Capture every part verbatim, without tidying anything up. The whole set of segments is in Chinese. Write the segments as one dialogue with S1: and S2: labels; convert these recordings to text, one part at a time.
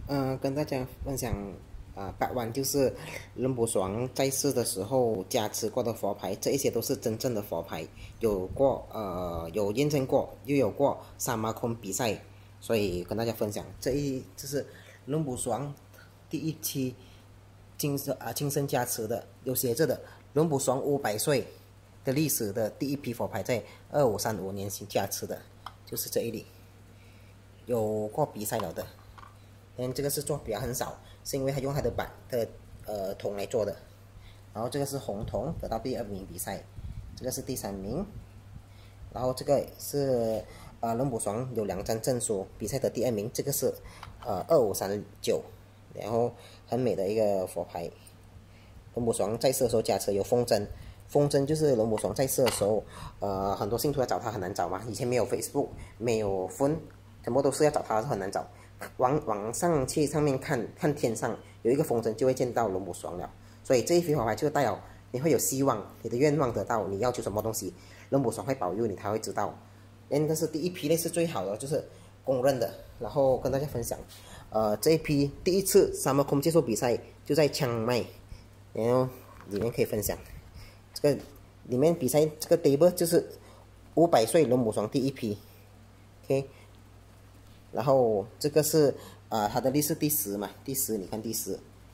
S1: 嗯、呃跟大家分享啊，八万就是人不爽在世的时候加持过的佛牌，这一些都是真正的佛牌，有过呃有验证过，又有过沙马空比赛，所以跟大家分享这一就是人不爽第一期金身啊金身加持的，有写着的人不爽五百岁的历史的第一批佛牌，在二五三五年加持的，就是这一里有过比赛了的。嗯，这个是做表很少，是因为他用他的板的呃铜来做的。然后这个是红铜，得到第二名比赛，这个是第三名。然后这个是呃人不爽有两张证书，比赛的第二名，这个是呃二五三九，然后很美的一个佛牌。人不爽在世的时候加持有风筝，风筝就是人不爽在世的时候，呃很多信徒要找他很难找嘛，以前没有 Facebook， 没有 phone， 全部都是要找他很难找。往往上去上面看看天上有一个风筝，就会见到龙母爽了。所以这一批佛牌就代表你会有希望，你的愿望得到，你要求什么东西，龙母爽会保佑你，他会知道。嗯，但是第一批类是最好的，就是公认的。然后跟大家分享，呃，这一批第一次沙漠空接受比赛就在枪麦，然后里面可以分享，这个里面比赛这个 table 就是五百岁龙母爽第一批 ，OK。然后这个是啊、呃，它的历史第十嘛，第十，你看第十，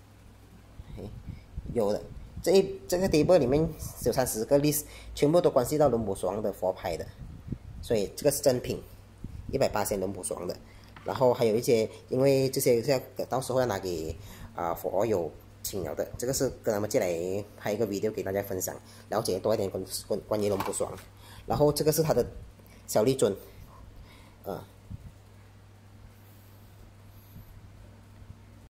S1: 有的这一这个 table 里面有三十个历史，全部都关系到龙母爽的佛牌的，所以这个是真品，一百八十龙母爽的。然后还有一些，因为这些是要到时候要拿给啊、呃、佛友请了的，这个是跟他们借来拍一个 video 给大家分享，了解多一点关关关于龙母爽。然后这个是它的小立尊，啊、呃。